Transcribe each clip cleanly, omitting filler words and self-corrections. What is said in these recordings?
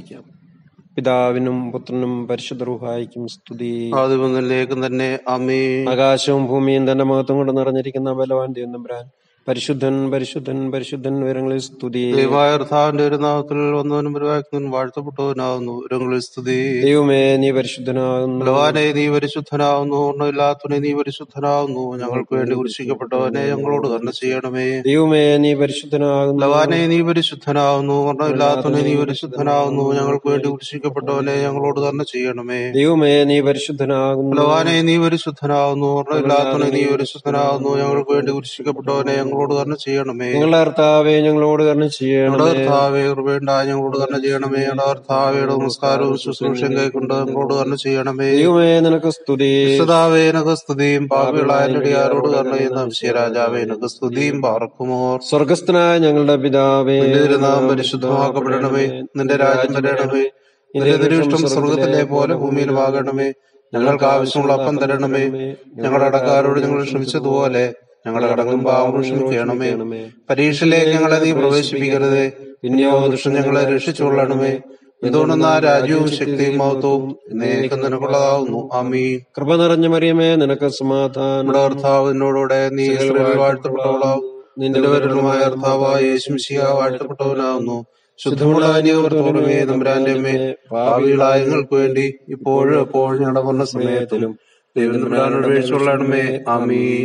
പ്രാർത്ഥിക്കാം. പിതാവിനും പുത്രനും പരിശുദ്ധ റൂഹായിക്കും സ്തുതി. ആദിമുതലേക്കും തന്നെ ആമേൻ. ആകാശവും ഭൂമിയും തന്റെ മഹത്വം കൊണ്ട് നിറഞ്ഞിരിക്കുന്ന ബലവാൻ ദൈവം തമ്പുരാൻ പരിശുദ്ധൻ പരിശുദ്ധൻ പരിശുദ്ധൻ ഉയരങ്ങളിൽ സ്തുതി. ദൈവമായ കർത്താവിന്റെ ഒരു നാമത്തിൽ വന്നവനും പരിവാക്കുന്നവനും വാഴ്ത്തപ്പെട്ടവനാകുന്നു. ഉയരങ്ങളിൽ സ്തുതി. ദൈവമേ നീ പരിശുദ്ധനാകുന്നു. ബലവാനെ നീ പരിശുദ്ധനാകുന്നു. ഓർമ്മയില്ലാത്തവനെ നീ പരിശുദ്ധനാകുന്നു. ഞങ്ങൾക്ക് വേണ്ടി കുരിശിക്കപ്പെട്ടവനെ ഞങ്ങളോട് കരുണ ചെയ്യണമേ. ദൈവമേ നീ പരിശുദ്ധനാകുന്നു. ബലവാനെ നീ പരിശുദ്ധനാകുന്നു. ഓർമ്മയില്ലാത്തവനെ നീ പരിശുദ്ധനാകുന്നു. ഞങ്ങൾക്ക് വേണ്ടി കുരിശിക്കപ്പെട്ടവനെ ഞങ്ങളോട് കരുണ ചെയ്യണമേ. ദൈവമേ നീ പരിശുദ്ധനാകുന്നു. ബലവാനെ നീ പരിശുദ്ധനാകുന്നു. ഓർമ്മയില്ലാത്തവനെ നീ പരിശുദ്ധനാകുന്നു. ഞങ്ങൾക്ക് വേണ്ടി കുരിശിക്കപ്പെട്ടവനെ ഞങ്ങളോട് കരുണ ചെയ്യണമേ. ഞങ്ങളുടെ കർത്താവേ ഞങ്ങളോട് കരുണ ചെയ്യണമേ. കർത്താവേ കൃപയുണ്ടായി ഞങ്ങളോട് കരുണ ചെയ്യണമേ. കർത്താവയുടെ നമസ്കാരവും ശുശ്രൂഷയും കൈക്കൊണ്ട് ഞങ്ങളോട് കരുണ ചെയ്യണമേ. ദൈവമേ നിനക്ക് സ്തുതി. വിശുദ്ധാവേ നിനക്ക് സ്തുതിയും. പാപികളായ നടിയാരോട് കരുണ ചെയ്യുന്ന വിശ്വരാജാവേ നിനക്ക് സ്തുതിയും. പാർക്കുമോർ. സ്വർഗസ്ഥനായ ഞങ്ങളുടെ പിതാവേ, നിന്റെ തിരുനാമം പരിശുദ്ധമാക്കപ്പെടണമേ. നിന്റെ രാജ്യം വരണമേ. നിന്റെ തിരുവിഷ്ടം സ്വർഗത്തിലെ പോലെ ഭൂമിയിലും ആകണമേ. ഞങ്ങൾക്ക് ആവശ്യമുള്ള അപ്പം തരണമേ. ഞങ്ങളുടെ കടക്കാരോട് ഞങ്ങൾ ക്ഷമിച്ചതുപോലെ ഞങ്ങളുടെ കടങ്ങളും പാവങ്ങളും ക്ഷമിക്കണമേ. പരീക്ഷയിലേക്ക് ഞങ്ങളെ നീ പ്രവേശിപ്പിക്കരുതേ, പിന്നെയോ ദുഷ്ടൻ ഞങ്ങളെ രക്ഷിച്ചുകൊള്ളണമേ. എന്തുകൊണ്ടെന്ന രാജ്യവും ശക്തിയും മഹത്വവും എന്നേക്കും നിനക്കുള്ളതാവുന്നു. ആമീൻ. കൃപ നിറഞ്ഞ മറിയമേ നിനക്ക് സമാധാനം. നമ്മുടെ കർത്താവ് നിന്നോടുകൂടെ നീ സ്ത്രീകളിൽ വാഴ്ത്തപ്പെട്ടവളാവും. നിന്റെ വരുന്നതുമായ കർത്താവായ യേശുമിശിഹാ വാഴ്ത്തപ്പെട്ടവനാവുന്നു. ശുദ്ധമുള്ള കന്യകമേ തമ്പുരാന്റെ അമ്മേ, പാപികളായ ഞങ്ങൾക്ക് വേണ്ടി ഇപ്പോഴും എപ്പോഴും ഞങ്ങളുടെ മരണ സമയത്തിലും ദൈവം തമ്പുരാനോട് അപേക്ഷിച്ചുകൊള്ളണമേ. ആമീൻ.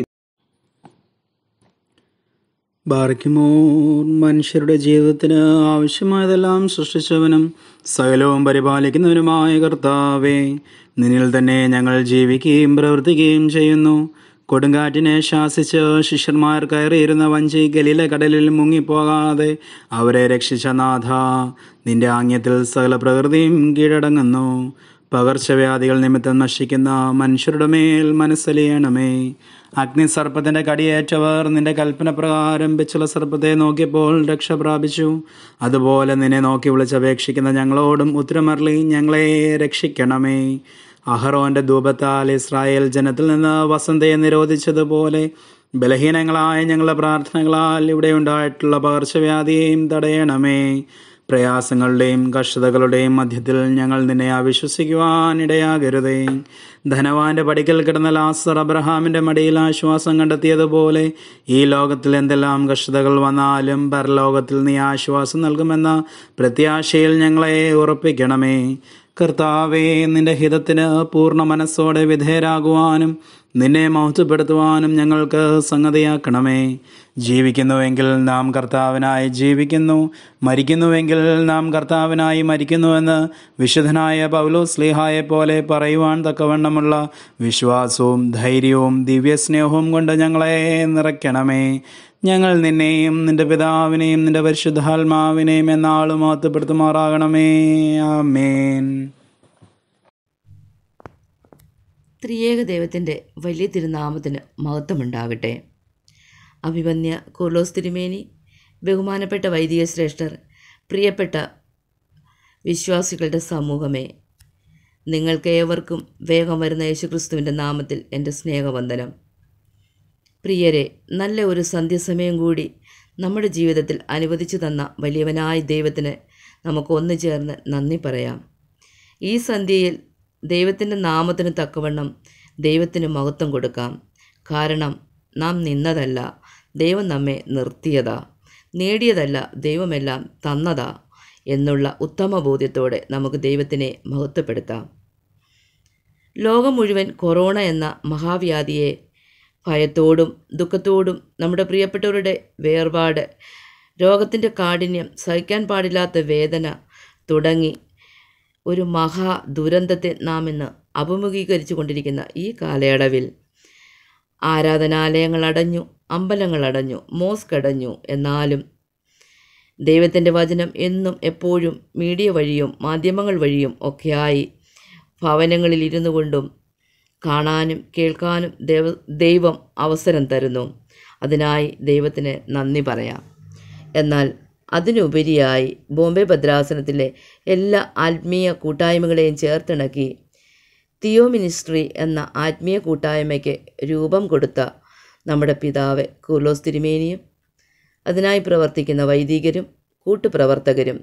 ബാർക്കിമോർ. മനുഷ്യരുടെ ജീവിതത്തിന് ആവശ്യമായതെല്ലാം സൃഷ്ടിച്ചവനും സകലവും പരിപാലിക്കുന്നവനുമായ കർത്താവേ, നിന്നിൽ തന്നെ ഞങ്ങൾ ജീവിക്കുകയും പ്രവർത്തിക്കുകയും ചെയ്യുന്നു. കൊടുങ്കാറ്റിനെ ശാസിച്ച് ശിഷ്യന്മാർ കയറിയിരുന്ന വഞ്ചി ഗലീല കടലിൽ മുങ്ങിപ്പോകാതെ അവരെ രക്ഷിച്ച നാഥ, നിന്റെ ആംഗ്യത്തിൽ സകല പ്രകൃതിയും കീഴടങ്ങുന്നു. പകർച്ചവ്യാധികൾ നിമിത്തം നശിക്കുന്ന മനുഷ്യരുടെ മേൽ മനസ്സലിയണമേ. അഗ്നിസർപ്പത്തിന്റെ കടിയേറ്റവർ നിന്റെ കൽപ്പന പ്രകാരം പിച്ചള സർപ്പത്തെ നോക്കിയപ്പോൾ രക്ഷ പ്രാപിച്ചു. അതുപോലെ നിന്നെ നോക്കി വിളിച്ചപേക്ഷിക്കുന്ന ഞങ്ങളോടും ഉത്തരമരളി ഞങ്ങളെ രക്ഷിക്കണമേ. അഹറോന്റെ ധൂപത്താൽ ഇസ്രായേൽ ജനത്തിൽ നിന്ന് വസന്തയെ നിരോധിച്ചതുപോലെ ബലഹീനങ്ങളായ ഞങ്ങളുടെ പ്രാർത്ഥനകളാൽ ഇവിടെ ഉണ്ടായിട്ടുള്ള പകർച്ചവ്യാധിയെയും തടയണമേ. പ്രയാസങ്ങളുടെയും കഷ്ടതകളുടെയും മധ്യത്തിൽ ഞങ്ങൾ നിന്നെ അവിശ്വസിക്കുവാൻ ഇടയാകരുതേ. ധനവാന്റെ പടിക്കൽ കിടന്ന ലാസർ അബ്രഹാമിന്റെ മടിയിൽ ആശ്വാസം കണ്ടെത്തിയതുപോലെ ഈ ലോകത്തിൽ എന്തെല്ലാം കഷ്ടതകൾ വന്നാലും പരലോകത്തിൽ നീ ആശ്വാസം നൽകുമെന്ന പ്രത്യാശയിൽ ഞങ്ങളെ ഉറപ്പിക്കണമേ. കർത്താവേ, നിന്റെ ഹിതത്തിന് പൂർണ്ണ മനസ്സോടെ വിധേയരാകുവാനും നിന്നെ മഹത്വപ്പെടുത്തുവാനും ഞങ്ങൾക്ക് സംഗതിയാക്കണമേ. ജീവിക്കുന്നുവെങ്കിൽ നാം കർത്താവിനായി ജീവിക്കുന്നു, മരിക്കുന്നുവെങ്കിൽ നാം കർത്താവിനായി മരിക്കുന്നുവെന്ന് വിശുദ്ധനായ പൗലോസ് ശ്ലീഹായെ പോലെ പറയുവാൻ തക്കവണ്ണമുള്ള വിശ്വാസവും ധൈര്യവും ദിവ്യസ്നേഹവും കൊണ്ട് ഞങ്ങളെ നിറയ്ക്കണമേ. ഞങ്ങൾ നിന്നെയും നിന്റെ പിതാവിനെയും നിന്റെ പരിശുദ്ധാത്മാവിനെയും എന്നാളും മഹത്വപ്പെടുത്തുമാറാകണമേ. ആമേൻ. ത്രിയേക ദൈവത്തിൻ്റെ വലിയ തിരുനാമത്തിന് മഹത്വമുണ്ടാകട്ടെ. അഭിമന്യ കൂർലോസ് തിരുമേനി, ബഹുമാനപ്പെട്ട വൈദിക ശ്രേഷ്ഠർ, പ്രിയപ്പെട്ട വിശ്വാസികളുടെ സമൂഹമേ, നിങ്ങൾക്ക് ഏവർക്കും വേഗം വരുന്ന യേശുക്രിസ്തുവിൻ്റെ നാമത്തിൽ എൻ്റെ സ്നേഹവന്ദനം. പ്രിയരെ, നല്ല ഒരു സന്ധ്യസമയം കൂടി നമ്മുടെ ജീവിതത്തിൽ അനുവദിച്ചു തന്ന വലിയവനായ ദൈവത്തിന് നമുക്ക് ഒന്നു ചേർന്ന് നന്ദി പറയാം. ഈ സന്ധ്യയിൽ ദൈവത്തിൻ്റെ നാമത്തിന് തക്കവണ്ണം ദൈവത്തിന് മഹത്വം കൊടുക്കാം. കാരണം നാം നിന്നതല്ല, ദൈവം നമ്മെ നിർത്തിയതാ, നേടിയതല്ല, ദൈവമെല്ലാം തന്നതാ എന്നുള്ള ഉത്തമ ബോധ്യത്തോടെ നമുക്ക് ദൈവത്തിനെ മഹത്വപ്പെടുത്താം. ലോകം മുഴുവൻ കൊറോണ എന്ന മഹാവ്യാധിയെ ഭയത്തോടും ദുഃഖത്തോടും നമ്മുടെ പ്രിയപ്പെട്ടവരുടെ വേർപാട്, രോഗത്തിൻ്റെ കാഠിന്യം, സഹിക്കാൻ പാടില്ലാത്ത വേദന തുടങ്ങി ഒരു മഹാ ദുരന്തത്തെ നാം ഇന്ന് അഭിമുഖീകരിച്ചു കൊണ്ടിരിക്കുന്ന ഈ കാലയളവിൽ ആരാധനാലയങ്ങൾ അടഞ്ഞു, അമ്പലങ്ങൾ അടഞ്ഞു, മോസ്ക് അടഞ്ഞു. എന്നാലും ദൈവത്തിൻ്റെ വചനം എന്നും എപ്പോഴും മീഡിയ വഴിയും മാധ്യമങ്ങൾ വഴിയും ഒക്കെയായി ഭവനങ്ങളിൽ ഇരുന്നു കൊണ്ടും കാണാനും കേൾക്കാനും ദൈവം അവസരം തരുന്നു. അതിനായി ദൈവത്തിന് നന്ദി പറയാം. എന്നാൽ അതിനുപരിയായി ബോംബെ ഭദ്രാസനത്തിലെ എല്ലാ ആത്മീയ കൂട്ടായ്മകളെയും ചേർത്തിണക്കി തിയോ മിനിസ്ട്രി എന്ന ആത്മീയ കൂട്ടായ്മയ്ക്ക് രൂപം കൊടുത്ത നമ്മുടെ പിതാവ് കൂർലോസ് തിരുമേനിയും അതിനായി പ്രവർത്തിക്കുന്ന വൈദികരും കൂട്ടുപ്രവർത്തകരും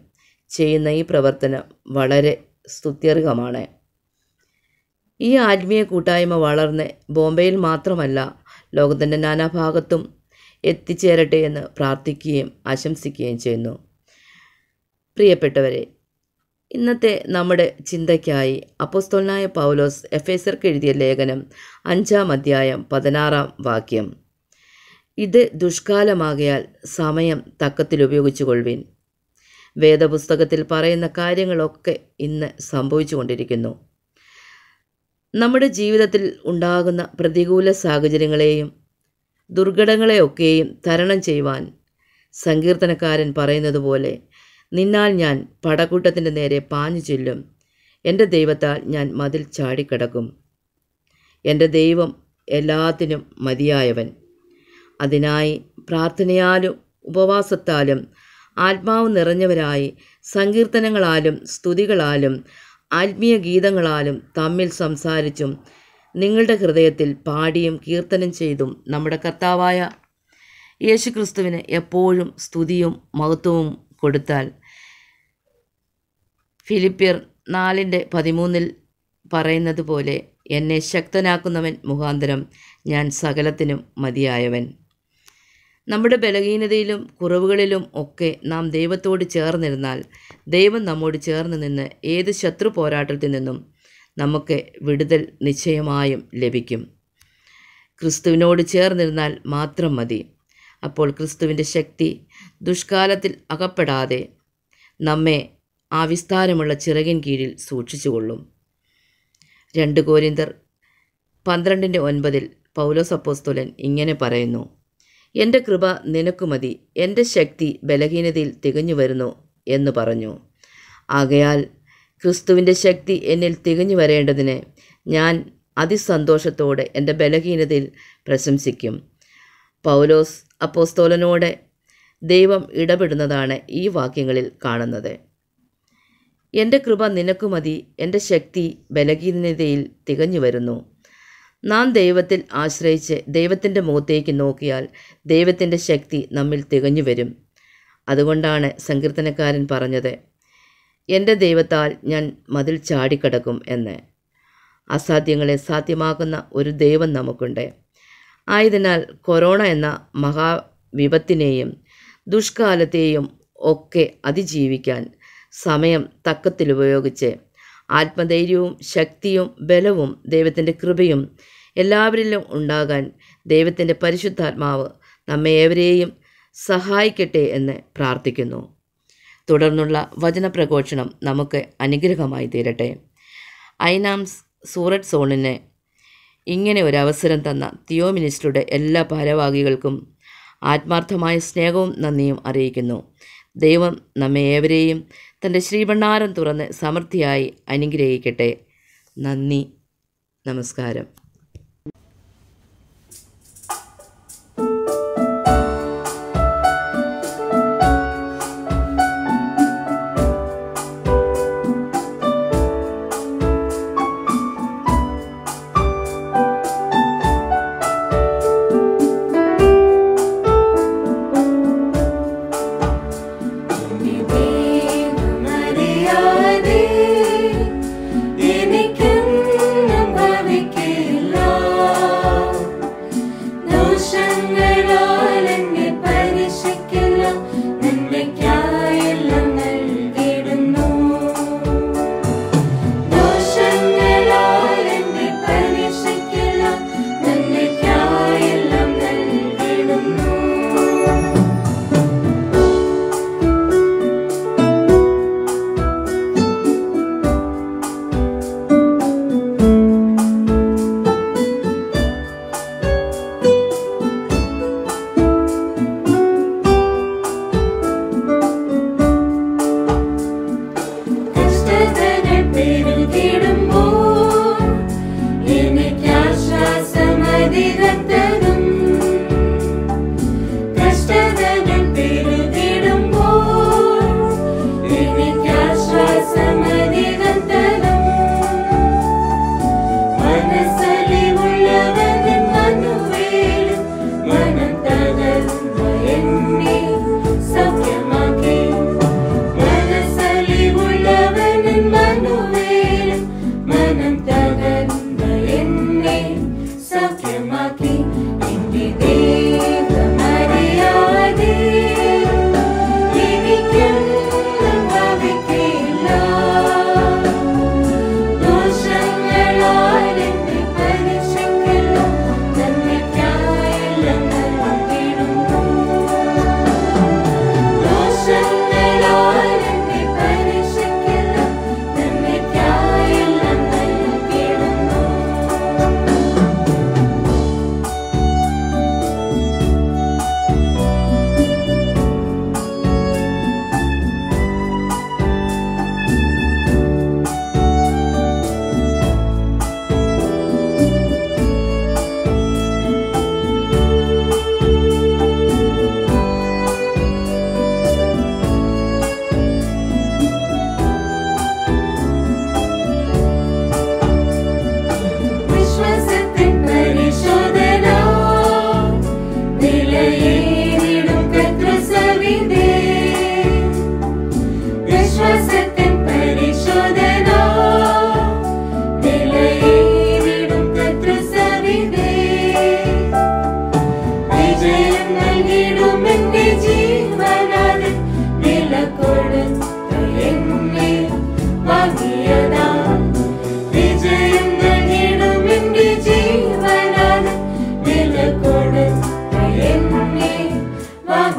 ചെയ്യുന്ന ഈ പ്രവർത്തനം വളരെ സ്തുത്യർഹമാണ്. ഈ ആത്മീയ കൂട്ടായ്മ വളർന്ന് ബോംബെയിൽ മാത്രമല്ല ലോകത്തിൻ്റെ നാനാഭാഗത്തും എത്തിച്ചേരട്ടെ എന്ന് പ്രാർത്ഥിക്കുകയും ആശംസിക്കുകയും ചെയ്യുന്നു. പ്രിയപ്പെട്ടവരെ, ഇന്നത്തെ നമ്മുടെ ചിന്തയ്ക്കായി അപ്പോസ്തലനായ പൗലോസ് എഫേസ്യർക്ക് എഴുതിയ ലേഖനം 5-ാം അധ്യായം 16-ാം വാക്യം: ഇത് ദുഷ്കാലമാകയാൽ സമയം തക്കത്തിൽ ഉപയോഗിച്ചുകൊള്ളുവിൻ. വേദപുസ്തകത്തിൽ പറയുന്ന കാര്യങ്ങളൊക്കെ ഇന്ന് സംഭവിച്ചു കൊണ്ടിരിക്കുന്നു. നമ്മുടെ ജീവിതത്തിൽ ഉണ്ടാകുന്ന പ്രതികൂല സാഹചര്യങ്ങളെയും ദുർഘടങ്ങളെയൊക്കെയും തരണം ചെയ്യുവാൻ സങ്കീർത്തനക്കാരൻ പറയുന്നത് പോലെ, നിന്നാൽ ഞാൻ പടക്കൂട്ടത്തിൻ്റെ നേരെ പാഞ്ഞു ചെല്ലും, എൻ്റെ ദൈവത്താൽ ഞാൻ മതിൽ ചാടിക്കടക്കും. എൻ്റെ ദൈവം എല്ലാത്തിനും മതിയായവൻ. അതിനായി പ്രാർത്ഥനയാലും ഉപവാസത്താലും ആത്മാവ് നിറഞ്ഞവരായി സങ്കീർത്തനങ്ങളാലും സ്തുതികളാലും ആത്മീയ ഗീതങ്ങളാലും തമ്മിൽ സംസാരിച്ചും നിങ്ങളുടെ ഹൃദയത്തിൽ പാടിയും കീർത്തനം ചെയ്തും നമ്മുടെ കർത്താവായ യേശുക്രിസ്തുവിന് എപ്പോഴും സ്തുതിയും മഹത്വവും കൊടുത്താൽ, ഫിലിപ്പിയർ 4:13 പറയുന്നത് പോലെ, എന്നെ ശക്തനാക്കുന്നവൻ മുഖാന്തരം ഞാൻ സകലത്തിനും മതിയായവൻ. നമ്മുടെ ബലഹീനതയിലും കുറവുകളിലും ഒക്കെ നാം ദൈവത്തോട് ചേർന്നിരുന്നാൽ ദൈവം നമ്മോട് ചേർന്ന് നിന്ന് ഏത് ശത്രു പോരാട്ടത്തിൽ നിന്നും നമുക്ക് വിടുതൽ നിശ്ചയമായും ലഭിക്കും. ക്രിസ്തുവിനോട് ചേർന്നിരുന്നാൽ മാത്രം മതി. അപ്പോൾ ക്രിസ്തുവിൻ്റെ ശക്തി ദുഷ്കാലത്തിൽ അകപ്പെടാതെ നമ്മെ ആ വിസ്താരമുള്ള ചിറകിൻ കീഴിൽ സൂക്ഷിച്ചുകൊള്ളും. 2 കൊരിന്ത്യർ 12:9 പൗലോസ് അപ്പോസ്തലൻ ഇങ്ങനെ പറയുന്നു: എൻ്റെ കൃപ നിനക്കു മതി, എൻ്റെ ശക്തി ബലഹീനതയിൽ തികഞ്ഞു വരുന്നു എന്ന് പറഞ്ഞു. ആകയാൽ ക്രിസ്തുവിൻ്റെ ശക്തി എന്നിൽ തികഞ്ഞു വരേണ്ടതിന് ഞാൻ അതിസന്തോഷത്തോടെ എൻ്റെ ബലഹീനതയിൽ പ്രശംസിക്കും. പൗലോസ് അപ്പോസ്തലനോട് ദൈവം ഇടപെടുന്നതാണ് ഈ വാക്യങ്ങളിൽ കാണുന്നത്. എൻ്റെ കൃപ നിനക്കു മതി, എൻ്റെ ശക്തി ബലഹീനതയിൽ തികഞ്ഞു വരുന്നു. നാം ദൈവത്തിൽ ആശ്രയിച്ച് ദൈവത്തിൻ്റെ മുഖത്തേക്ക് നോക്കിയാൽ ദൈവത്തിൻ്റെ ശക്തി നമ്മിൽ തികഞ്ഞു വരും. അതുകൊണ്ടാണ് സങ്കീർത്തനക്കാരൻ പറഞ്ഞത്, എൻ്റെ ദൈവത്താൽ ഞാൻ മതിൽ ചാടിക്കടക്കും എന്ന്. അസാധ്യങ്ങളെ സാധ്യമാക്കുന്ന ഒരു ദൈവം നമുക്കുണ്ട്. ആയതിനാൽ കൊറോണ എന്ന മഹാവിപത്തിനെയും ദുഷ്കാലത്തെയും ഒക്കെ അതിജീവിക്കാൻ സമയം തക്കത്തിലുപയോഗിച്ച് ആത്മധൈര്യവും ശക്തിയും ബലവും ദൈവത്തിൻ്റെ കൃപയും എല്ലാവരിലും ഉണ്ടാകാൻ ദൈവത്തിൻ്റെ പരിശുദ്ധാത്മാവ് നമ്മെ ഏവരെയും സഹായിക്കട്ടെ എന്ന് പ്രാർത്ഥിക്കുന്നു. തുടർന്നുള്ള വചനപ്രഘോഷണം നമുക്ക് അനുഗ്രഹമായി തീരട്ടെ. ഐനാംസ് സൂററ്റ് സോണിന് ഇങ്ങനെ ഒരു അവസരം തന്ന തിയോ മിനിസ്ട്രിയുടെ എല്ലാ ഭാരവാഹികൾക്കും ആത്മാർത്ഥമായ സ്നേഹവും നന്ദിയും അറിയിക്കുന്നു. ദൈവം നമ്മെ ഏവരെയും തൻ്റെ ശ്രീഭണ്ഡാരം തുറന്ന് സമൃദ്ധിയായി അനുഗ്രഹിക്കട്ടെ. നന്ദി, നമസ്കാരം.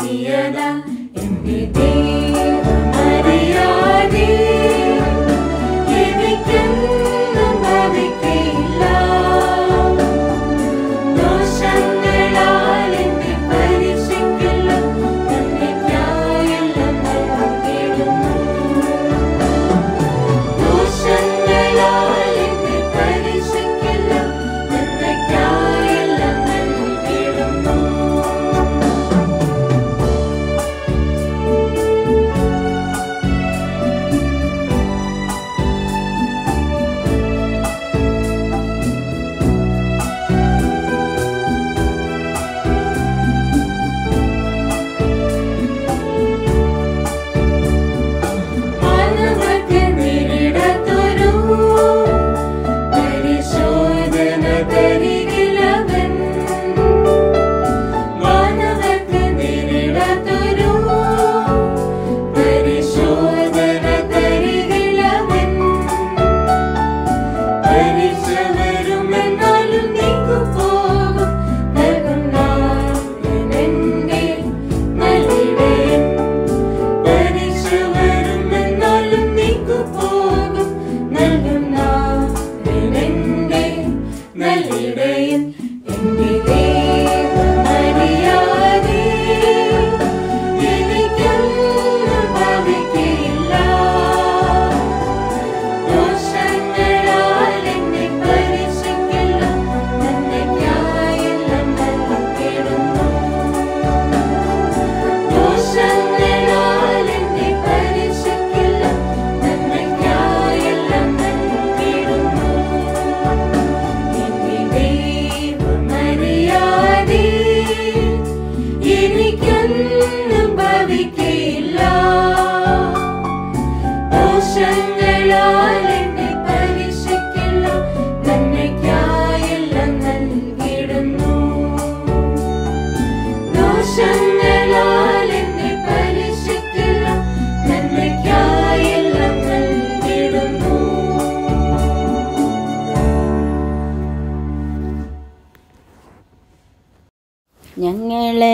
ഞങ്ങളെ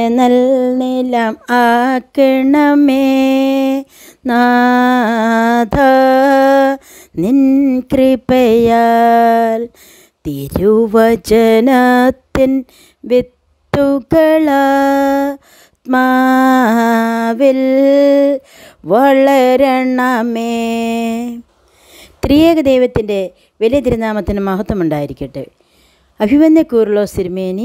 നൽനിലം ആക്കണമേ നാഥ, നിൻ കൃപയാൽ തിരുവചനത്തിൻ വിത്തുകളാത്മാവിൽ വളരണമേ. ത്രിയേക ദൈവത്തിൻ്റെ വലിയ തിരുനാമത്തിന് മഹത്വമുണ്ടായിരിക്കട്ടെ. അഭിമന്യ കൂർലോസ് തിരുമേനി,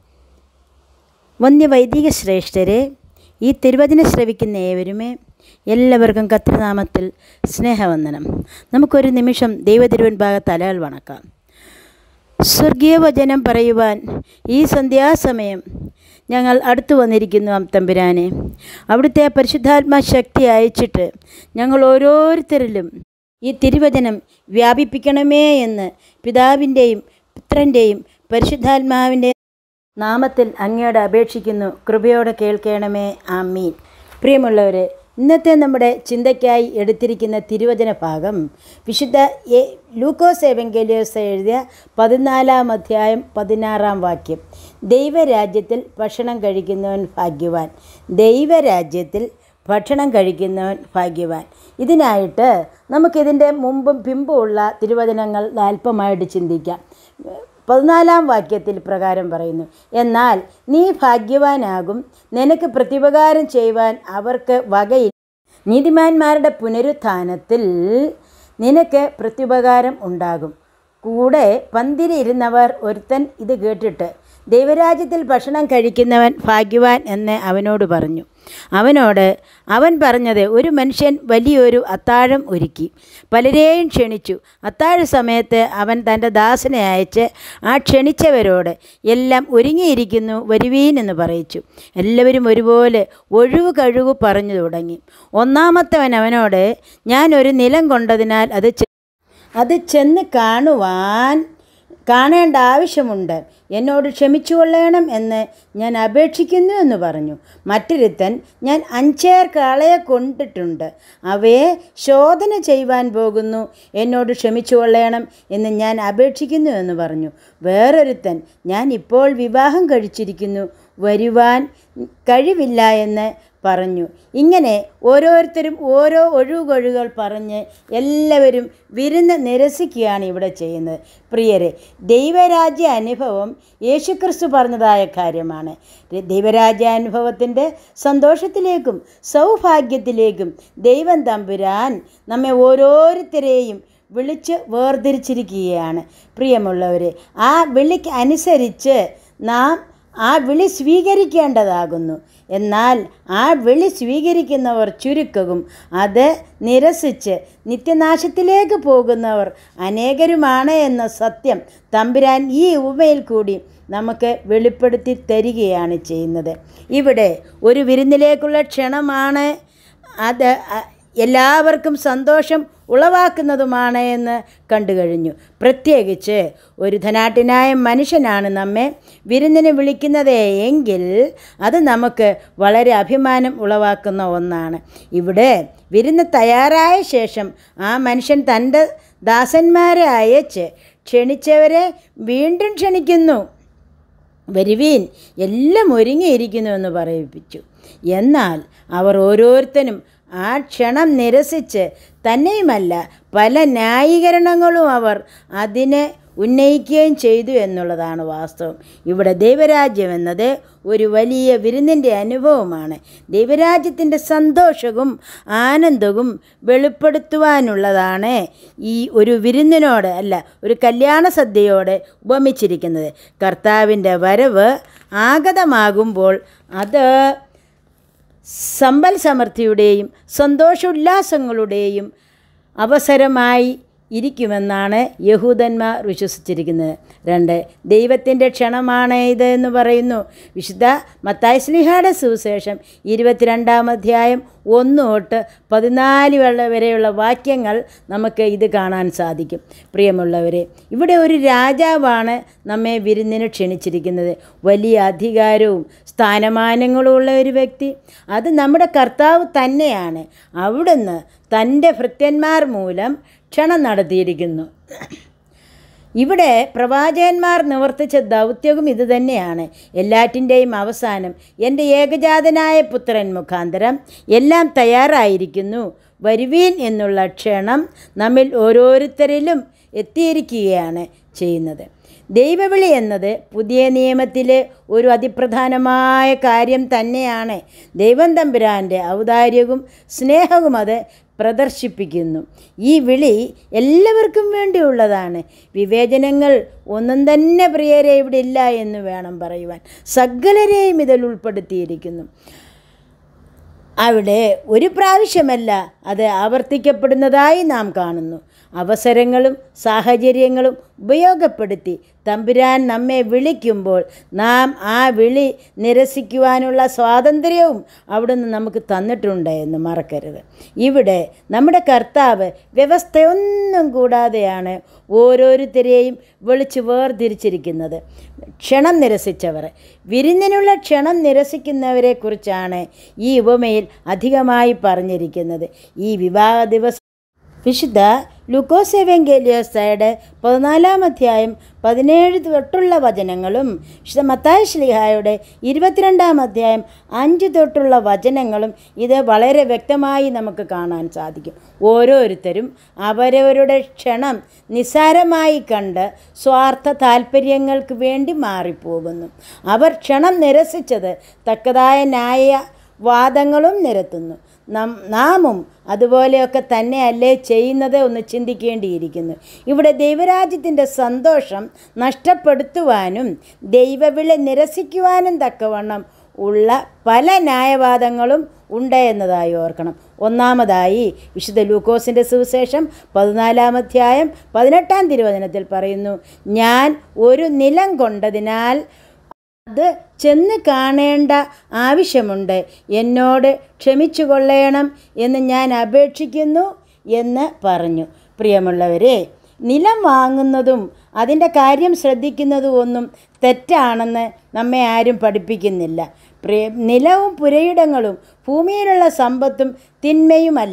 വന്യവൈദിക ശ്രേഷ്ഠരെ, ഈ തിരുവചനം ശ്രവിക്കുന്ന ഏവരുമേ, എല്ലാവർക്കും കർത്തൃനാമത്തിൽ സ്നേഹവന്ദനം. നമുക്കൊരു നിമിഷം ദൈവതിരുവൻഭാഗത്ത് തലകൾ വണക്കാം. സ്വർഗീയ വചനം പറയുവാൻ ഈ സന്ധ്യാസമയം ഞങ്ങൾ അടുത്തു വന്നിരിക്കുന്നു. തമ്പുരാനെ, അവിടുത്തെ പരിശുദ്ധാത്മാ ശക്തി അയച്ചിട്ട് ഞങ്ങൾ ഓരോരുത്തരിലും ഈ തിരുവചനം വ്യാപിപ്പിക്കണമേ എന്ന് പിതാവിൻ്റെയും പുത്രൻ്റെയും പരിശുദ്ധാത്മാവിൻ്റെ നാമത്തിൽ അങ്ങയോട് അപേക്ഷിക്കുന്നു. കൃപയോടെ കേൾക്കണമേ. ആമീൻ. പ്രിയമുള്ളവരെ, ഇന്നത്തെ നമ്മുടെ ചിന്തയ്ക്കായി എടുത്തിരിക്കുന്ന തിരുവചന ഭാഗം വിശുദ്ധ ലൂക്കോസ് എവങ്കേലിയോസ് എഴുതിയ 14-ാം അധ്യായം 16-ാം വാക്യം. ദൈവരാജ്യത്തിൽ ഭക്ഷണം കഴിക്കുന്നവൻ ഭാഗ്യവാൻ. ദൈവരാജ്യത്തിൽ ഭക്ഷണം കഴിക്കുന്നവൻ ഭാഗ്യവാൻ. ഇതിനായിട്ട് നമുക്കിതിൻ്റെ മുമ്പും പിമ്പുമുള്ള തിരുവചനങ്ങൾ അല്പമായിട്ട് ചിന്തിക്കാം. 14-ാം വാക്യത്തിൽ പ്രകാരം പറയുന്നു, എന്നാൽ നീ ഭാഗ്യവാനാകും, നിനക്ക് പ്രത്യുപകാരം ചെയ്യുവാൻ അവർക്ക് വകയില്ല. നീതിമാന്മാരുടെ പുനരുത്ഥാനത്തിൽ നിനക്ക് പ്രത്യുപകാരം ഉണ്ടാകും. കൂടെ പന്തിരിയിരുന്നവർ ഒരുത്തൻ ഇത് കേട്ടിട്ട്, ദൈവരാജ്യത്തിൽ ഭക്ഷണം കഴിക്കുന്നവൻ ഭാഗ്യവാൻ എന്ന് അവനോട് പറഞ്ഞു. അവൻ പറഞ്ഞത്, ഒരു മനുഷ്യൻ വലിയൊരു അത്താഴം ഒരുക്കി പലരെയും ക്ഷണിച്ചു. അത്താഴ സമയത്ത് അവൻ തൻ്റെ ദാസനെ അയച്ച് ആ ക്ഷണിച്ചവരോട്, എല്ലാം ഒരുങ്ങിയിരിക്കുന്നു, വരുവീൻ എന്ന് പറയിച്ചു. എല്ലാവരും ഒരുപോലെ ഒഴിവ് കഴിവ് പറഞ്ഞു തുടങ്ങി. ഒന്നാമത്തവൻ അവനോട്, ഞാൻ ഒരു നിലം കൊണ്ടതിനാൽ അത് ചെന്ന് കാണേണ്ട ആവശ്യമുണ്ട്, എന്നോട് ക്ഷമിച്ചു കൊള്ളണം എന്ന് ഞാൻ അപേക്ഷിക്കുന്നു എന്ന് പറഞ്ഞു. മറ്റൊരുത്തൻ, ഞാൻ 5 കാളയെ കൊണ്ടിട്ടുണ്ട്, അവയെ ശോധന ചെയ്യുവാൻ പോകുന്നു, എന്നോട് ക്ഷമിച്ചു കൊള്ളണം എന്ന് ഞാൻ അപേക്ഷിക്കുന്നു എന്ന് പറഞ്ഞു. വേറൊരുത്തൻ, ഞാൻ ഇപ്പോൾ വിവാഹം കഴിച്ചിരിക്കുന്നു, വരുവാൻ കഴിവില്ല എന്ന് പറഞ്ഞു. ഇങ്ങനെ ഓരോരുത്തരും ഓരോ ഒഴുകൊഴുകൾ പറഞ്ഞ് എല്ലാവരും വിരുന്ന് നിരസിക്കുകയാണ് ഇവിടെ ചെയ്യുന്നത്. പ്രിയരെ, ദൈവരാജ്യ അനുഭവം യേശുക്രിസ്തു പറഞ്ഞതായ കാര്യമാണ്. ദൈവരാജ്യാനുഭവത്തിൻ്റെ സന്തോഷത്തിലേക്കും സൗഭാഗ്യത്തിലേക്കും ദൈവം തമ്പുരാൻ നമ്മെ ഓരോരുത്തരെയും വിളിച്ച് വേർതിരിച്ചിരിക്കുകയാണ്. പ്രിയമുള്ളവരെ, ആ വിളിക്ക് അനുസരിച്ച് നാം ആ വിളി സ്വീകരിക്കേണ്ടതാകുന്നു. എന്നാൽ ആ വിളി സ്വീകരിക്കുന്നവർ ചുരുക്കവും അത് നിരസിച്ച് നിത്യനാശത്തിലേക്ക് പോകുന്നവർ അനേകരുമാണ് എന്ന സത്യം തമ്പുരാൻ ഈ ഉപമയിൽ കൂടി നമുക്ക് വെളിപ്പെടുത്തി തരികയാണ് ചെയ്യുന്നത്. ഇവിടെ ഒരു വിരുന്നിലേക്കുള്ള ക്ഷണമാണ്. അത് എല്ലാവർക്കും സന്തോഷം ഉളവാക്കുന്നതുമാണ് എന്ന് കണ്ടു കഴിഞ്ഞു. പ്രത്യേകിച്ച് ഒരു ധനാഢ്യനായ മനുഷ്യനാണ് നമ്മെ വിരുന്നിന് വിളിക്കുന്നത് എങ്കിൽ അത് നമുക്ക് വളരെ അഭിമാനം ഉളവാക്കുന്ന ഒന്നാണ്. ഇവിടെ വിരുന്ന് തയ്യാറായ ശേഷം ആ മനുഷ്യൻ തൻ്റെ ദാസന്മാരെ അയച്ച് ക്ഷണിച്ചവരെ വീണ്ടും ക്ഷണിക്കുന്നു. വരുവീൻ, എല്ലാം ഒരുങ്ങിയിരിക്കുന്നു എന്ന് പറയിപ്പിച്ചു. എന്നാൽ അവർ ഓരോരുത്തരും ആ ക്ഷണം നിരസിച്ച്, തന്നെയുമല്ല പല ന്യായീകരണങ്ങളും അവർ അതിനെ ഉന്നയിക്കുകയും ചെയ്തു എന്നുള്ളതാണ് വാസ്തവം. ഇവിടെ ദൈവരാജ്യം എന്നത് ഒരു വലിയ വിരുന്നിൻ്റെ അനുഭവമാണ്. ദൈവരാജ്യത്തിൻ്റെ സന്തോഷവും ആനന്ദവും വെളിപ്പെടുത്തുവാനുള്ളതാണ് ഈ ഒരു വിരുന്നിനോട് അല്ല, ഒരു കല്യാണ സദ്യയോട് ഉപമിച്ചിരിക്കുന്നത്. കർത്താവിൻ്റെ വരവ് ആഗതമാകുമ്പോൾ അത് സമ്പൽ സമൃദ്ധിയുടെയും സന്തോഷോല്ലാസങ്ങളുടെയും അവസരമായി ഇരിക്കുമെന്നാണ് യഹൂദന്മാർ വിശ്വസിച്ചിരിക്കുന്നത്. 2, ദൈവത്തിൻ്റെ ക്ഷണമാണ് ഇത് എന്ന് പറയുന്നു. വിശുദ്ധ മത്തായി ശ്ലീഹായുടെ സുവിശേഷം 22-ാം അധ്യായം 1 തൊട്ട് 14 വരെയുള്ള വാക്യങ്ങൾ നമുക്ക് ഇത് കാണാൻ സാധിക്കും. പ്രിയമുള്ളവരെ, ഇവിടെ ഒരു രാജാവാണ് നമ്മെ വിരുന്നിന് ക്ഷണിച്ചിരിക്കുന്നത്. വലിയ അധികാരവും സ്ഥാനമാനങ്ങളും ഉള്ള ഒരു വ്യക്തി. അത് നമ്മുടെ കർത്താവ് തന്നെയാണ്. അവിടുന്ന് തൻ്റെ ഭൃത്യന്മാർ മൂലം ക്ഷണം നടത്തിയിരിക്കുന്നു. ഇവിടെ പ്രവാചകന്മാർ നിവർത്തിച്ച ദൗത്യവും ഇതുതന്നെയാണ്. എല്ലാറ്റിൻ്റെയും അവസാനം എൻ്റെ ഏകജാതനായ പുത്രൻ മുഖാന്തരം എല്ലാം തയ്യാറായിരിക്കുന്നു, വരുവീൻ എന്നുള്ള ക്ഷണം നമ്മിൽ ഓരോരുത്തരിലും എത്തിയിരിക്കുകയാണ് ചെയ്യുന്നത്. ദൈവവിളി എന്നത് പുതിയ നിയമത്തിലെ ഒരു അതിപ്രധാനമായ കാര്യം തന്നെയാണ്. ദൈവം തമ്പുരാൻ്റെ ഔദാര്യവും സ്നേഹവും അത് പ്രദർശിപ്പിക്കുന്നു. ഈ വിളി എല്ലാവർക്കും വേണ്ടിയുള്ളതാണ്. വിവേചനങ്ങൾ ഒന്നും തന്നെ പ്രിയരെ ഇവിടെ ഇല്ല എന്ന് വേണം പറയുവാൻ. സകലരെയും ഇതിൽ ഉൾപ്പെടുത്തിയിരിക്കുന്നു. അവിടെ ഒരു പ്രാവശ്യമല്ല അത് ആവർത്തിക്കപ്പെടുന്നതായി നാം കാണുന്നു. അവസരങ്ങളും സാഹചര്യങ്ങളും ഉപയോഗപ്പെടുത്തി തമ്പുരാൻ നമ്മെ വിളിക്കുമ്പോൾ നാം ആ വിളി നിരസിക്കുവാനുള്ള സ്വാതന്ത്ര്യവും അവിടുന്ന് നമുക്ക് തന്നിട്ടുണ്ട് എന്ന് മറക്കരുത്. ഇവിടെ നമ്മുടെ കർത്താവ് വ്യവസ്ഥയൊന്നും കൂടാതെയാണ് ഓരോരുത്തരെയും വിളിച്ച് വേർതിരിച്ചിരിക്കുന്നത്. ക്ഷണം നിരസിച്ചവർ, വിരുന്നിനുള്ള ക്ഷണം നിരസിക്കുന്നവരെ കുറിച്ചാണ് ഈ ഉപമയിൽ അധികമായി പറഞ്ഞിരിക്കുന്നത്. ഈ വിവാഹ ദിവസം വിശുദ്ധ ലൂക്കോസ് എവങ്കേലിയോസ്യുടെ 14-ാം അധ്യായം 17 തൊട്ടുള്ള വചനങ്ങളും വിശുദ്ധ മത്തായി ശ്ലീഹായുടെ 22-ാം അധ്യായം 5 തൊട്ടുള്ള വചനങ്ങളും ഇത് വളരെ വ്യക്തമായി നമുക്ക് കാണാൻ സാധിക്കും. ഓരോരുത്തരും അവരവരുടെ ക്ഷണം നിസ്സാരമായി കണ്ട് സ്വാർത്ഥ താല്പര്യങ്ങൾക്ക് വേണ്ടി മാറിപ്പോകുന്നു. അവർ ക്ഷണം നിരസിച്ചത് തക്കതായ ന്യായവാദങ്ങളും നിരത്തുന്നു. നാമും അതുപോലെയൊക്കെ തന്നെയല്ലേ ചെയ്യുന്നത് ഒന്ന് ചിന്തിക്കേണ്ടിയിരിക്കുന്നു. ഇവിടെ ദൈവരാജ്യത്തിൻ്റെ സന്തോഷം നഷ്ടപ്പെടുത്തുവാനും ദൈവവിളി നിരസിക്കുവാനും തക്കവണ്ണം ഉള്ള പല ന്യായവാദങ്ങളും ഉണ്ട് എന്നതായി ഓർക്കണം. ഒന്നാമതായി വിശുദ്ധ ലൂക്കോസിൻ്റെ സുവിശേഷം 14-ാം അധ്യായം 18-ാം തിരുവചനത്തിൽ പറയുന്നു, ഞാൻ ഒരു നിലം കൊണ്ടതിനാൽ അത് ചെന്ന് കാണേണ്ട ആവശ്യമുണ്ട്, എന്നോട് ക്ഷമിച്ചു കൊള്ളണം എന്ന് ഞാൻ അപേക്ഷിക്കുന്നു എന്ന് പറഞ്ഞു. പ്രിയമുള്ളവരെ, നിലം വാങ്ങുന്നതും അതിൻ്റെ കാര്യം ശ്രദ്ധിക്കുന്നതും ഒന്നും തെറ്റാണെന്ന് നമ്മെ ആരും പഠിപ്പിക്കുന്നില്ല. നിലവും പുരയിടങ്ങളും ഭൂമിയിലുള്ള സമ്പത്തും തിന്മയുമല്ല.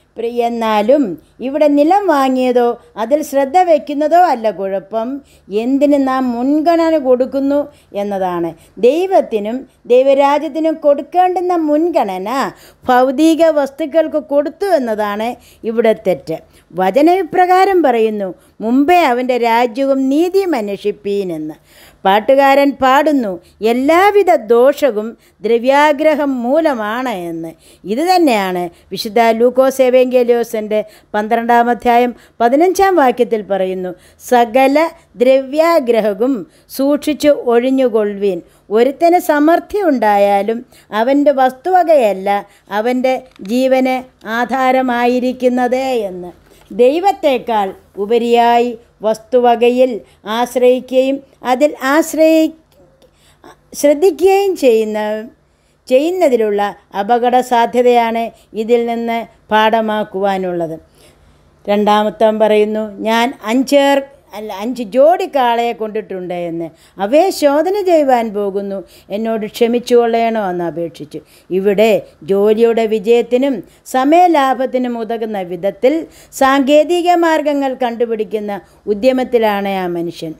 എന്നാലും ഇവിടെ നിലം വാങ്ങിയതോ അതിൽ ശ്രദ്ധ വയ്ക്കുന്നതോ അല്ല കുഴപ്പം, എന്തിന് നാം മുൻഗണന കൊടുക്കുന്നു എന്നതാണ്. ദൈവത്തിനും ദൈവരാജ്യത്തിനും കൊടുക്കേണ്ടുന്ന മുൻഗണന ഭൗതിക വസ്തുക്കൾക്ക് കൊടുത്തു എന്നതാണ് ഇവിടെ തെറ്റ്. വചനപ്രകാരം പറയുന്നു, മുമ്പേ അവൻ്റെ രാജ്യവും നീതിയും അന്വേഷിപ്പീനെന്ന്. പാട്ടുകാരൻ പാടുന്നു, എല്ലാവിധ ദോഷവും ദ്രവ്യാഗ്രഹം മൂലമാണ് എന്ന്. ഇത് തന്നെയാണ് വിശുദ്ധ ലൂക്കോസ് എവങ്കേലിയോസിൻ്റെ 12-ാം അധ്യായം 15-ാം വാക്യത്തിൽ പറയുന്നു, സകല ദ്രവ്യാഗ്രഹവും സൂക്ഷിച്ചു ഒഴിഞ്ഞുകൊള്ളുവീൻ. ഒരുത്തന് സമൃദ്ധി ഉണ്ടായാലും അവൻ്റെ വസ്തുവകയല്ല അവൻ്റെ ജീവന് ആധാരമായിരിക്കുന്നത് എന്ന്. ദൈവത്തേക്കാൾ ഉപരിയായി വസ്തുവകയിൽ ആശ്രയിക്കുകയും അതിൽ ശ്രദ്ധിക്കുകയും ചെയ്യുന്നതിലുള്ള അപകട സാധ്യതയാണ് ഇതിൽ നിന്ന് പാഠമാക്കുവാനുള്ളത്. രണ്ടാമത്തവൻ പറയുന്നു, ഞാൻ 5 ജോഡി കാളയെ കൊണ്ടിട്ടുണ്ട് എന്ന്. അവയെ ശോധന ചെയ്യുവാൻ പോകുന്നു, എന്നോട് ക്ഷമിച്ചു കൊള്ളണോ എന്ന് അപേക്ഷിച്ചു. ഇവിടെ ജോലിയുടെ വിജയത്തിനും സമയലാഭത്തിനും ഉതകുന്ന വിധത്തിൽ സാങ്കേതിക മാർഗങ്ങൾ കണ്ടുപിടിക്കുന്ന ഉദ്യമത്തിലാണ് ആ മനുഷ്യൻ.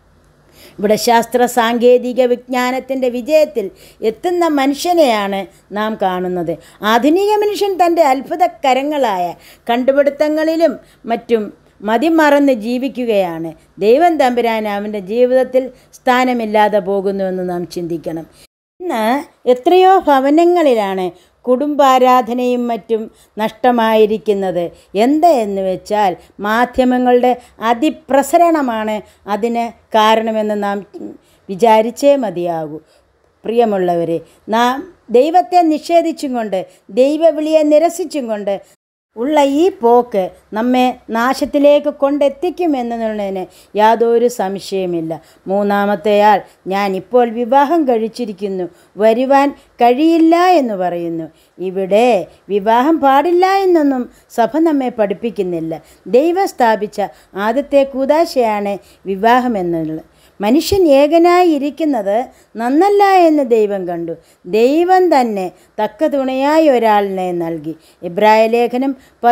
ഇവിടെ ശാസ്ത്ര സാങ്കേതിക വിജ്ഞാനത്തിൻ്റെ വിജയത്തിൽ എത്തുന്ന മനുഷ്യനെയാണ് നാം കാണുന്നത്. ആധുനിക മനുഷ്യൻ തൻ്റെ അത്ഭുതകരങ്ങളായ കണ്ടുപിടുത്തങ്ങളിലും മറ്റും മതിമറന്ന് ജീവിക്കുകയാണ്. ദൈവം തമ്പുരാൻ അവൻ്റെ ജീവിതത്തിൽ സ്ഥാനമില്ലാതെ പോകുന്നുവെന്ന് നാം ചിന്തിക്കണം. ഇന്ന് എത്രയോ ഭവനങ്ങളിലാണ് കുടുംബാരാധനയും മറ്റും നഷ്ടമായിരിക്കുന്നത്. എന്ന് വെച്ചാൽ മാധ്യമങ്ങളുടെ അതിപ്രസരണമാണ് അതിന് കാരണമെന്ന് നാം വിചാരിച്ചേ മതിയാകൂ. പ്രിയമുള്ളവരെ, നാം ദൈവത്തെ നിഷേധിച്ചും കൊണ്ട് ദൈവവിളിയെ നിരസിച്ചും കൊണ്ട് ഉള്ള ഈ പോക്ക് നമ്മെ നാശത്തിലേക്ക് കൊണ്ടെത്തിക്കുമെന്നുള്ളതിന് യാതൊരു സംശയമില്ല. മൂന്നാമത്തെയാൾ, ഞാൻ ഇപ്പോൾ വിവാഹം കഴിച്ചിരിക്കുന്നു, വരുവാൻ കഴിയില്ല എന്ന് പറയുന്നു. ഇവിടെ വിവാഹം പാടില്ല എന്നൊന്നും സഭ നമ്മെ പഠിപ്പിക്കുന്നില്ല. ദൈവം സ്ഥാപിച്ച ആദ്യത്തെ കൂദാശയാണ് വിവാഹം എന്നുള്ളത്. മനുഷ്യൻ ഏകനായി ഇരിക്കുന്നത് നന്നല്ല എന്ന് ദൈവം കണ്ടു. ദൈവം തന്നെ തക്ക തുണയായി ഒരാളിനെ നൽകി. എബ്രായ ലേഖനം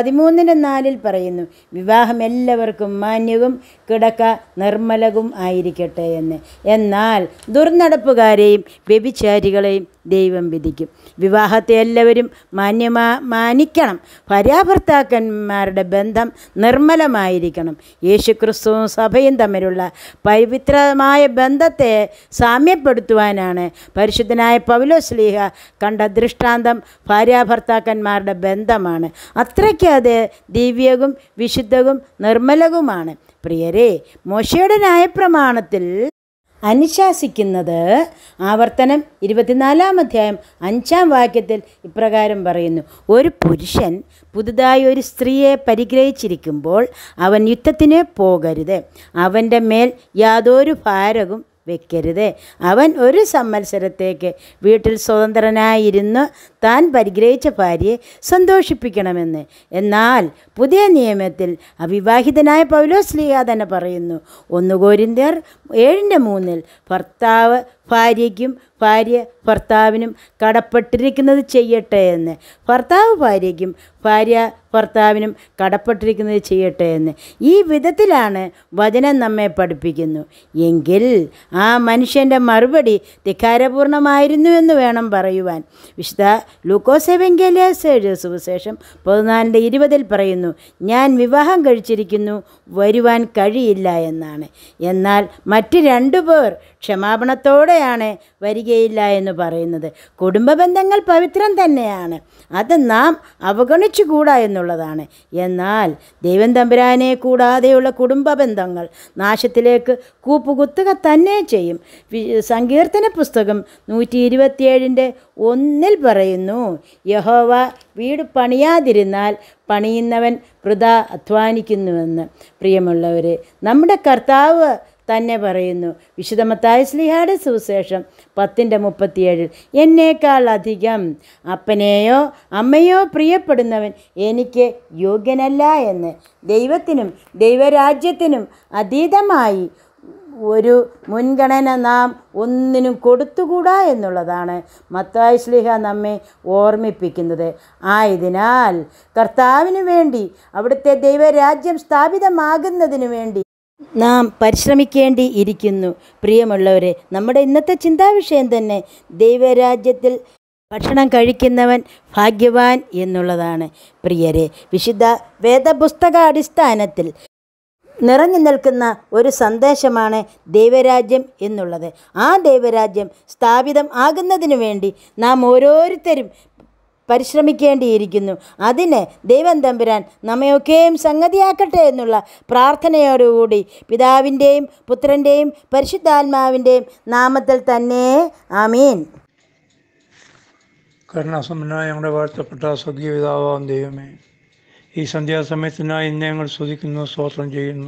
13:4 പറയുന്നു, വിവാഹം എല്ലാവർക്കും മാന്യവും കിടക്ക നിർമ്മലവും ആയിരിക്കട്ടെ എന്ന്. എന്നാൽ ദുർനടപ്പുകാരെയും വ്യഭിചാരികളെയും ദൈവം വിധിക്കും. വിവാഹത്തെ എല്ലാവരും മാനിക്കണം. ഭാര്യാഭർത്താക്കന്മാരുടെ ബന്ധം നിർമ്മലമായിരിക്കണം. യേശുക്രിസ്തുവും സഭയും തമ്മിലുള്ള പവിത്രമായ ബന്ധത്തെ സാമ്യപ്പെടുത്തുവാനാണ് പരിശുദ്ധനായ പൗലോസ്ലീഹ കണ്ട ദൃഷ്ടാന്തം ഭാര്യാഭർത്താക്കന്മാരുടെ ബന്ധമാണ്. അത്രയ്ക്ക് അത് ദിവ്യവും വിശുദ്ധവും നിർമ്മലവുമാണ്. പ്രിയരെ, മോശയുടെ ന്യായപ്രമാണത്തിൽ അനുശാസിക്കുന്നത് ആവർത്തനം 24-ാം അധ്യായം 5-ാം വാക്യത്തിൽ ഇപ്രകാരം പറയുന്നു, ഒരു പുരുഷൻ പുതുതായി ഒരു സ്ത്രീയെ പരിഗ്രഹിച്ചിരിക്കുമ്പോൾ അവൻ യുദ്ധത്തിന് പോകരുത്, അവൻ്റെ മേൽ യാതൊരു ഭാരവും വെക്കരുത്. അവൻ ഒരു സംവത്സരത്തേക്ക് വീട്ടിൽ സ്വതന്ത്രനായിരുന്ന് താൻ പരിഗ്രഹിച്ച ഭാര്യയെ സന്തോഷിപ്പിക്കണമെന്ന്. എന്നാൽ പുതിയ നിയമത്തിൽ അവിവാഹിതനായ പൗലോസ്ലീഹ തന്നെ പറയുന്നു, 1 കൊരിന്ത്യർ 7:3 ഭർത്താവ് ഭാര്യയ്ക്കും ഭാര്യ ഭർത്താവിനും കടപ്പെട്ടിരിക്കുന്നത് ചെയ്യട്ടെ എന്ന്. ഭർത്താവ് ഭാര്യയ്ക്കും ഭാര്യ ഭർത്താവിനും കടപ്പെട്ടിരിക്കുന്നത് ചെയ്യട്ടെ എന്ന്. ഈ വിധത്തിലാണ് വചനം നമ്മെ പഠിപ്പിക്കുന്നു. എങ്കിൽ ആ മനുഷ്യൻ്റെ മറുപടി ധിക്കാരപൂർണമായിരുന്നു എന്ന് വേണം പറയുവാൻ. വിശുദ്ധ ലൂക്കോസ് എവങ്കേലിയോസ് എഴുതിയ സുവിശേഷം 14:20 പറയുന്നു, ഞാൻ വിവാഹം കഴിച്ചിരിക്കുന്നു, വരുവാൻ കഴിയില്ല എന്നാണ്. എന്നാൽ മറ്റ് 2 പേർ ക്ഷമാപണത്തോടെയാണ് വരികയില്ല എന്ന് പറയുന്നത്. കുടുംബ ബന്ധങ്ങൾ പവിത്രം തന്നെയാണ്, അത് നാം അവഗണിച്ചുകൂടാ എന്നുള്ളതാണ്. എന്നാൽ ദൈവം തമ്പുരാനെ കൂടാതെയുള്ള കുടുംബ ബന്ധങ്ങൾ നാശത്തിലേക്ക് കൂപ്പുകുത്തുക തന്നെ ചെയ്യും. സങ്കീർത്തന പുസ്തകം 127:1 പറയുന്നു, യഹോവ വീട് പണിയാതിരുന്നാൽ പണിയുന്നവൻ വൃഥാ അധ്വാനിക്കുന്നുവെന്ന്. പ്രിയമുള്ളവരെ, നമ്മുടെ കർത്താവ് തന്നെ പറയുന്നു, വിശുദ്ധ മത്തായി ശ്ലീഹായുടെ സുവിശേഷം 10:37, എന്നേക്കാൾ അധികം അപ്പനെയോ അമ്മയോ പ്രിയപ്പെടുന്നവൻ എനിക്ക് യോഗ്യനല്ല എന്ന്. ദൈവത്തിനും ദൈവരാജ്യത്തിനും അതീതമായി ഒരു മുൻഗണന നാം ഒന്നിനും കൊടുത്തുകൂടാ എന്നുള്ളതാണ് മത്തായി ശ്ലീഹ നമ്മെ ഓർമ്മിപ്പിക്കുന്നത്. ആയതിനാൽ കർത്താവിന് വേണ്ടി, അവിടുത്തെ ദൈവരാജ്യം സ്ഥാപിതമാകുന്നതിന് വേണ്ടി നാം പരിശ്രമിക്കേണ്ടി ഇരിക്കുന്നു. പ്രിയമുള്ളവരെ, നമ്മുടെ ഇന്നത്തെ ചിന്താവിഷയം തന്നെ ദൈവരാജ്യത്തിൽ ഭക്ഷണം കഴിക്കുന്നവൻ ഭാഗ്യവാൻ എന്നുള്ളതാണ്. പ്രിയരെ, വിശുദ്ധ വേദപുസ്തക അടിസ്ഥാനത്തിൽ നിറഞ്ഞു നിൽക്കുന്ന ഒരു സന്ദേശമാണ് ദൈവരാജ്യം എന്നുള്ളത്. ആ ദൈവരാജ്യം സ്ഥാപിതം ആകുന്നതിന് വേണ്ടി നാം ഓരോരുത്തരും പരിശ്രമിക്കേണ്ടിയിരിക്കുന്നു. അതിന് ദൈവം തമ്പുരാൻ നമ്മയൊക്കെയും സംഗതിയാക്കട്ടെ എന്നുള്ള പ്രാർത്ഥനയോടുകൂടി പിതാവിൻ്റെയും പുത്രൻ്റെയും പരിശുദ്ധാത്മാവിൻ്റെയും നാമത്തിൽ തന്നെ ആമീൻ. കരുണാസമ്പന്നനായ ഞങ്ങളുടെ വാഴ്ത്തപ്പെട്ട സ്വർഗീയ പിതാവാം ദൈവമേ, ഈ സന്ധ്യാസമയത്തിനായി ഇന്ന് ഞങ്ങൾ സ്തുതിക്കുന്നു, സ്തോത്രം ചെയ്യുന്നു.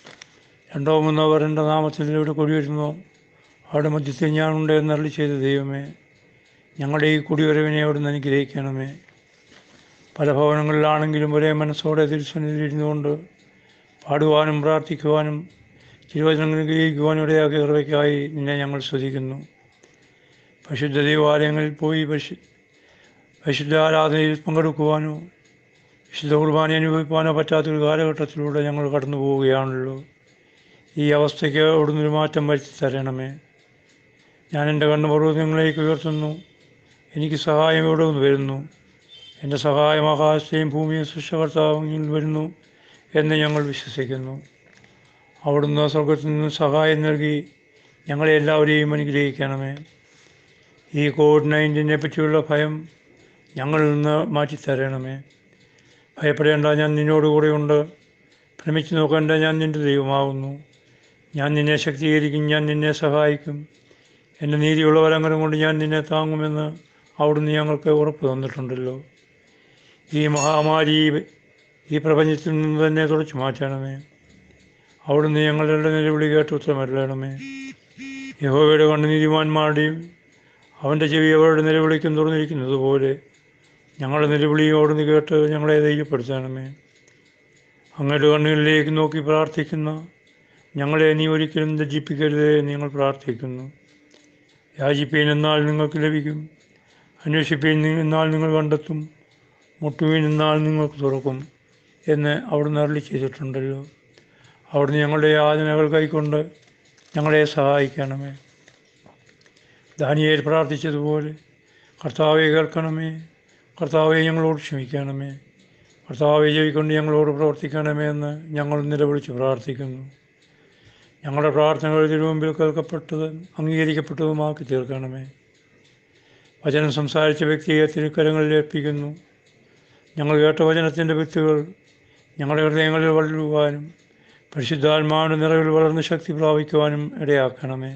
2 3 പേർ എൻ്റെ നാമത്തിൽ ഇവിടെ കൂടിവരുന്നു, അവിടെ മധ്യത്തിൽ ഞാനുണ്ട് എന്നരുളി ചെയ്ത ദൈവമേ, ഞങ്ങളുടെ ഈ കുടിവരവിനെ അവിടുന്ന് അനുഗ്രഹിക്കണമേ. പല ഭവനങ്ങളിലാണെങ്കിലും ഒരേ മനസ്സോടെ തിരുസന്നിധിയിരുന്നുകൊണ്ട് പാടുവാനും പ്രാർത്ഥിക്കുവാനും തിരുവചനങ്ങൾ ഗ്രഹിക്കുവാനും ഇടയാക്കിയ കൃപയ്ക്കായി നിന്നെ ഞങ്ങൾ സ്തുതിക്കുന്നു. പരിശുദ്ധ ദേവാലയങ്ങളിൽ പോയി പരിശുദ്ധ ആരാധനയിൽ പങ്കെടുക്കുവാനോ വിശുദ്ധ കുർബാന അനുഭവിക്കാനോ പറ്റാത്തൊരു കാലഘട്ടത്തിലൂടെ ഞങ്ങൾ കടന്നു പോവുകയാണല്ലോ. ഈ അവസ്ഥയ്ക്ക് അവിടുന്ന് ഒരു മാറ്റം വരുത്തി തരണമേ. ഞാൻ എൻ്റെ കണ്ണുപർവ്വതങ്ങളിലേക്ക് ഉയർത്തുന്നു, എനിക്ക് സഹായം ഇവിടെ നിന്ന് വരുന്നു. എൻ്റെ സഹായം ആകാശത്തെയും ഭൂമിയും സൃഷ്ടികർത്താവിൽ വരുന്നു എന്ന് ഞങ്ങൾ വിശ്വസിക്കുന്നു. അവിടുന്ന് സ്വർഗത്തിൽ നിന്ന് സഹായം നൽകി ഞങ്ങളെ എല്ലാവരെയും അനുഗ്രഹിക്കണമേ. ഈ COVID-19 പറ്റിയുള്ള ഭയം ഞങ്ങളിൽ നിന്ന് മാറ്റിത്തരണമേ. ഭയപ്പെടേണ്ട, ഞാൻ നിന്നോടുകൂടെ ഉണ്ട്. ഭ്രമിച്ചു നോക്കേണ്ട, ഞാൻ നിൻ്റെ ദൈവമാകുന്നു. ഞാൻ നിന്നെ ശക്തീകരിക്കും, ഞാൻ നിന്നെ സഹായിക്കും. എൻ്റെ നീതിയുള്ള വരങ്ങളും കൊണ്ട് ഞാൻ നിന്നെ താങ്ങുമെന്ന് അവിടുന്ന് ഞങ്ങൾക്ക് ഉറപ്പ് തന്നിട്ടുണ്ടല്ലോ. ഈ മഹാമാരി ഈ പ്രപഞ്ചത്തിൽ നിന്ന് തന്നെ തുടച്ചു മാറ്റണമേ. അവിടുന്ന് ഞങ്ങളുടെ നിലവിളി കേട്ട് ഉത്തരമരുളണമേ. യഹോവയുടെ കണ്ണ് നീതിമാന്മാരുടെയും അവൻ്റെ ചെവി അവരുടെ നിലവിളിക്കും തുറന്നിരിക്കുന്നത് പോലെ ഞങ്ങളുടെ നിലവിളിയും അവിടുന്ന് കേട്ട് ഞങ്ങളെ ധൈര്യപ്പെടുത്തണമേ. അങ്ങയുടെ കണ്ണുകളിലേക്ക് നോക്കി പ്രാർത്ഥിക്കുന്ന ഞങ്ങളെ നീ ഒരിക്കലും ലജ്ജിപ്പിക്കരുതേ എന്ന് ഞങ്ങൾ പ്രാർത്ഥിക്കുന്നു. യാചിപ്പീൻ എന്നാൽ നിങ്ങൾക്ക് ലഭിക്കും, അന്വേഷിപ്പീൻ എന്നാൽ നിങ്ങൾ കണ്ടെത്തും, മുട്ടുവീൻ എന്നാൽ നിങ്ങൾക്ക് തുറക്കും എന്ന് അവിടുന്ന് അരുളി ചെയ്തിട്ടുണ്ടല്ലോ. അവിടുന്ന് ഞങ്ങളുടെ യാചനകൾ കൈക്കൊണ്ട് ഞങ്ങളെ സഹായിക്കണമേ. ദാനിയേൽ പ്രാർത്ഥിച്ചതുപോലെ കർത്താവെ കേൾക്കണമേ, കർത്താവെ ഞങ്ങളോട് ക്ഷമിക്കണമേ, കർത്താവെ ചെവിക്കൊണ്ട് ഞങ്ങളോട് പ്രവർത്തിക്കണമേ എന്ന് ഞങ്ങൾ നിലവിളിച്ച് പ്രാർത്ഥിക്കുന്നു. ഞങ്ങളുടെ പ്രാർത്ഥനകൾ തിരുമുമ്പിൽ കേൾക്കപ്പെട്ടതും അംഗീകരിക്കപ്പെട്ടതുമാക്കി തീർക്കണമേ. വചനം സംസാരിച്ച വ്യക്തിയെ തിരുക്കരങ്ങളിൽ ഏൽപ്പിക്കുന്നു. ഞങ്ങൾ കേട്ട വചനത്തിൻ്റെ വിത്തുകൾ ഞങ്ങളുടെ ഹൃദയങ്ങളിൽ വളരുവാനും പരിശുദ്ധാത്മാവിൻ്റെ നിറവിൽ വളർന്ന് ശക്തി പ്രാപിക്കുവാനും ഇടയാക്കണമേ.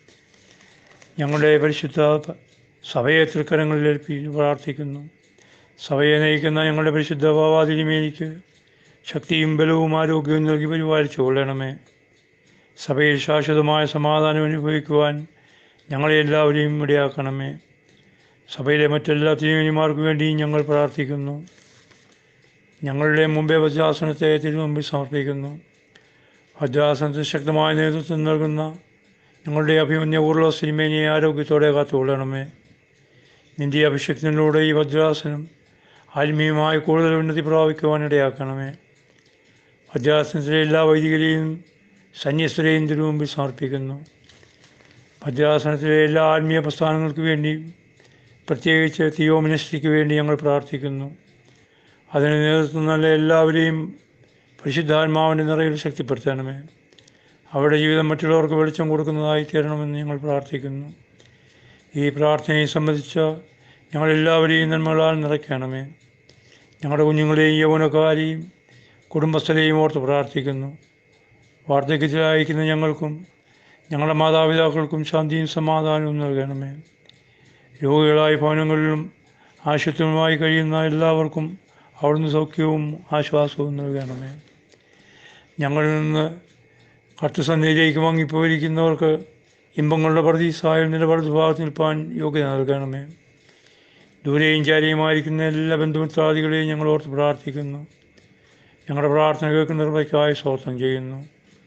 ഞങ്ങളുടെ പരിശുദ്ധ സഭയെ തൃക്കരങ്ങളിൽ ഏൽപ്പിച്ച് പ്രാർത്ഥിക്കുന്നു. സഭയെ നയിക്കുന്ന ഞങ്ങളുടെ പരിശുദ്ധ ഭാവാതിരിമേനിക്ക് ശക്തിയും ബലവും ആരോഗ്യവും നൽകി പരിപാലിച്ചു കൊള്ളണമേ. സഭയിൽ ശാശ്വതമായ സമാധാനം അനുഭവിക്കുവാൻ ഞങ്ങളെ എല്ലാവരെയും ഇടയാക്കണമേ. സഭയിലെ മറ്റെല്ലാ തിരുമേനിമാർക്കു വേണ്ടിയും ഞങ്ങൾ പ്രാർത്ഥിക്കുന്നു. ഞങ്ങളുടെ മുമ്പേ വജ്രാസനത്തെ തിരുമുമ്പിൽ സമർപ്പിക്കുന്നു. വജ്രാസനത്തിന് ശക്തമായ നേതൃത്വം നൽകുന്ന ഞങ്ങളുടെ അഭിമന്യ ഊർലോസ് തിരുമേനിയെ ആരോഗ്യത്തോടെ കാത്തുകൊള്ളണമേ. നിൻ്റെ അഭിഷേകത്തിലൂടെ ഈ വജ്രാസനം ആത്മീയമായി കൂടുതൽ ഉന്നതി പ്രാപിക്കുവാനിടയാക്കണമേ. വജ്രാസനത്തിലെ എല്ലാ വൈദികരെയും സന്യസ്തരെയും തിരുമുമ്പിൽ സമർപ്പിക്കുന്നു. വജ്രാസനത്തിലെ എല്ലാ ആത്മീയ പ്രസ്ഥാനങ്ങൾക്ക് വേണ്ടിയും പ്രത്യേകിച്ച് തിയോ മിനിസ്ട്രിക്ക് വേണ്ടി ഞങ്ങൾ പ്രാർത്ഥിക്കുന്നു. അതിന് നേതൃത്വം നല്ല എല്ലാവരെയും പരിശുദ്ധാത്മാവിൻ്റെ നിറയിൽ ശക്തിപ്പെടുത്തണമേ. അവരുടെ ജീവിതം മറ്റുള്ളവർക്ക് വെളിച്ചം കൊടുക്കുന്നതായി തീരണമെന്ന് ഞങ്ങൾ പ്രാർത്ഥിക്കുന്നു. ഈ പ്രാർത്ഥനയെ സംബന്ധിച്ച ഞങ്ങളെല്ലാവരെയും നന്മകളാൽ നിറയ്ക്കണമേ. ഞങ്ങളുടെ കുഞ്ഞുങ്ങളെയും യൗവനക്കാരെയും കുടുംബസ്ഥരെയും ഓർത്ത് പ്രാർത്ഥിക്കുന്നു. വാർദ്ധക്യത്തിലായിരിക്കുന്ന ഞങ്ങൾക്കും ഞങ്ങളുടെ മാതാപിതാക്കൾക്കും ശാന്തിയും സമാധാനവും നൽകണമേ. രോഗികളായ ഭവനങ്ങളിലും ആശുപത്രികളുമായി കഴിയുന്ന എല്ലാവർക്കും അവിടുന്ന് സൗഖ്യവും ആശ്വാസവും നൽകണമേ. ഞങ്ങളിൽ നിന്ന് കട്ടുസന്ധിയിലേക്ക് വാങ്ങിപ്പോയിരിക്കുന്നവർക്ക് ഇമ്പങ്ങളുടെ പ്രതീസായ നിലപാട് നിൽപ്പാൻ യോഗ്യത നൽകണമേ. ദൂരെയും ചാരിയുമായിരിക്കുന്ന എല്ലാ ബന്ധുമിത്രാദികളെയും ഞങ്ങൾ ഓർത്ത് പ്രാർത്ഥിക്കുന്നു. ഞങ്ങളുടെ പ്രാർത്ഥന കേൾക്കുന്ന കൃപയ്ക്കായി സ്തോത്രം ചെയ്യുന്നു.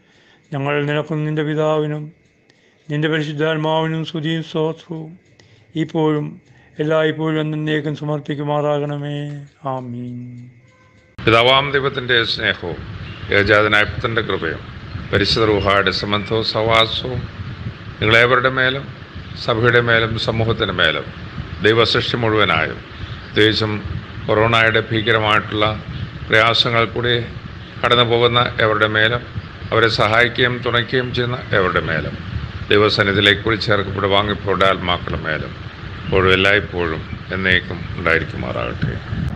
ഞങ്ങൾ നിനക്കും നിൻ്റെ പിതാവിനും നിൻ്റെ പരിശുദ്ധാത്മാവിനും സ്തുതിയും സ്തോത്രവും ഇപ്പോഴും എല്ലായ്പ്പോഴും എന്നേക്കും സമർപ്പിക്കുമാറാകണമേ. ആമീൻ. പിതാവാം ദൈവത്തിൻ്റെ സ്നേഹവും ഏകജാതനായ പുത്രൻ്റെ കൃപയും പരിശുദ്ധ റൂഹായുടെ സംബന്ധവും സഹവാസവും നിങ്ങളേവരുടെ മേലും സഭയുടെ മേലും സമൂഹത്തിൻ്റെ മേലും ദൈവസൃഷ്ടി മുഴുവനായും പ്രത്യേകിച്ചും കൊറോണയുടെ ഭീകരമായിട്ടുള്ള പ്രയാസങ്ങൾ കൂടി കടന്നു പോകുന്ന എവരുടെ മേലും അവരെ സഹായിക്കുകയും തുണയ്ക്കുകയും ചെയ്യുന്ന എവരുടെ മേലും ദൈവസന്നിധിയിലേക്ക് കൂടി ചേർക്കപ്പെട്ട് വാങ്ങിപ്പോടെ ആത്മാക്കളുടെ മേലും ഇപ്പോഴും എല്ലായ്പ്പോഴും എന്നേക്കും ഉണ്ടായിരിക്കുമാറാകട്ടെ.